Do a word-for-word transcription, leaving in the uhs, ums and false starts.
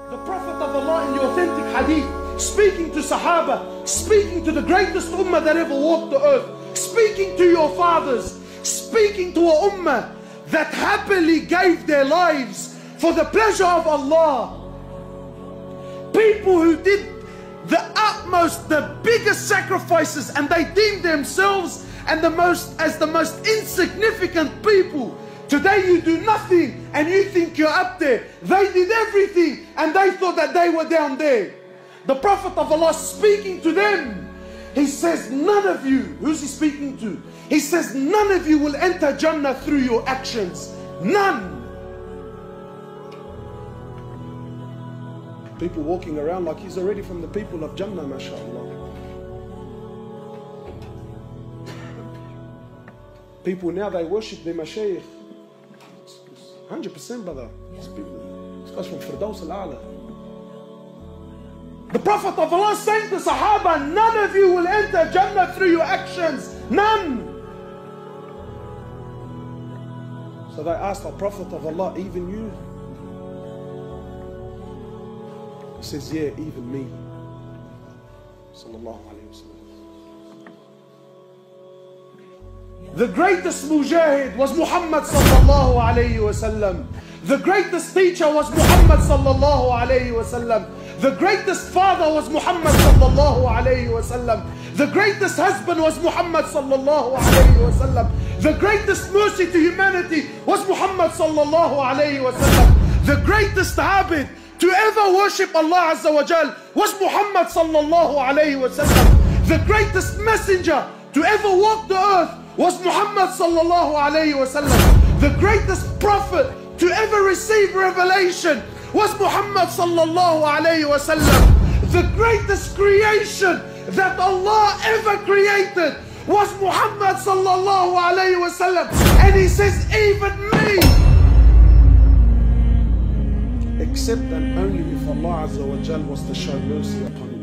The Prophet of Allah in the authentic hadith, speaking to Sahaba, speaking to the greatest ummah that ever walked the earth, speaking to your fathers, speaking to a ummah that happily gave their lives for the pleasure of Allah. People who did the utmost, the biggest sacrifices, and they deemed themselves and the most as the most insignificant people. Today you do nothing and you think you're up there. They did everything and they thought that they were down there. The Prophet of Allah speaking to them, he says, none of you, who's he speaking to? He says, none of you will enter Jannah through your actions. None. People walking around like he's already from the people of Jannah, mashallah. People now, they worship their mashaykh. one hundred percent, brother. These people, this guy's from Firdaus al-A'la. The Prophet of Allah saying to Sahaba, none of you will enter Jannah through your actions. None. So they asked the Prophet of Allah, even you? He says, yeah, even me. Sallallahu alayhi wa sallam. The greatest mujahid was Muhammad sallallahu alayhi wa sallam. The greatest teacher was Muhammad sallallahu alayhi wa sallam. The greatest father was Muhammad sallallahu alayhi wa sallam. The greatest husband was Muhammad sallallahu alayhi wa sallam. The greatest mercy to humanity was Muhammad sallallahu alayhi wa sallam. The greatest abid to ever worship Allah Azza wa Jal was Muhammad sallallahu alayhi wa sallam. The greatest messenger to ever walk the earth was Muhammad sallallahu alayhi wa sallam. The greatest prophet to ever receive revelation was Muhammad sallallahu alayhi wa sallam. The greatest creation that Allah ever created was Muhammad sallallahu alayhi wa sallam. And he says, even me. Except and only if Allah Azza wa Jal was to show mercy upon